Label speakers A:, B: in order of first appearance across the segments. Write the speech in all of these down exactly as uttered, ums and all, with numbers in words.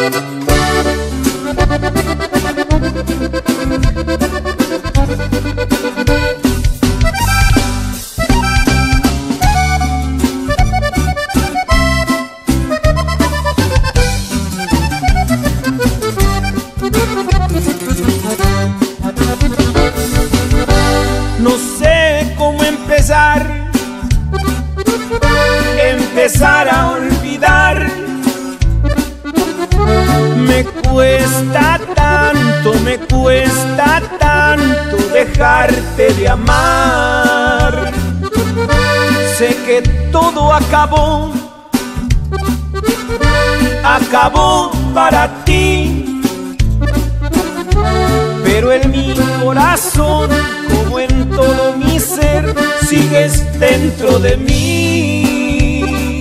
A: No sé cómo empezar, empezar a olvidar. Me cuesta tanto, me cuesta tanto dejarte de amar. Sé que todo acabó, acabó para ti, pero en mi corazón, como en todo mi ser, sigues dentro de mí.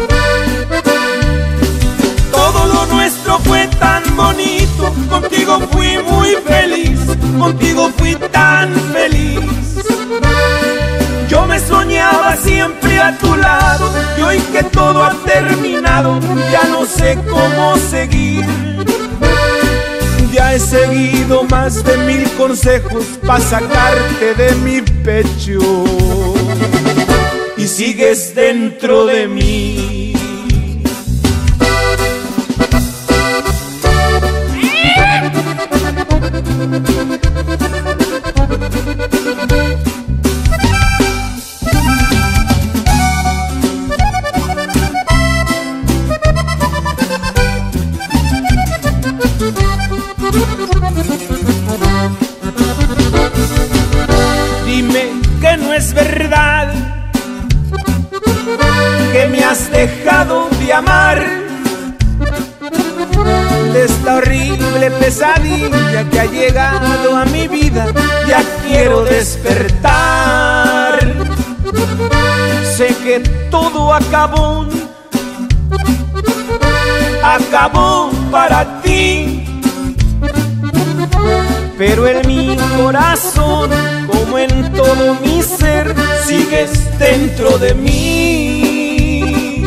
A: Todo lo nuestro fue tan bonito, contigo fui muy feliz, contigo fui tan feliz. Yo me soñaba siempre a tu lado, y hoy que todo ha terminado, ya no sé cómo seguir. Ya he seguido más de mil consejos para sacarte de mi pecho, y sigues dentro de mí. Dime que no es verdad, que me has dejado de amar, de esta horrible pesadilla que ha llegado a mi vida. Ya quiero despertar. Sé que todo acabó, acabó para ti, pero en mi corazón, como en todo mi ser, sigues dentro de mí.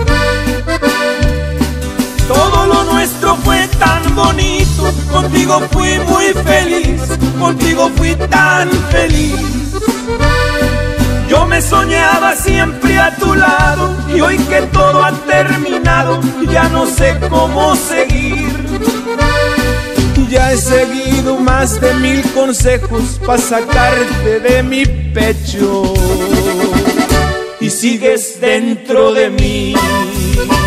A: Todo lo nuestro fue tan bonito, contigo fui muy feliz, contigo fui tan feliz. Yo me soñaba siempre a tu lado, y hoy que todo ha terminado, ya no sé cómo seguir. Ya he seguido más de mil consejos para sacarte de mi pecho, y sigues dentro de mí.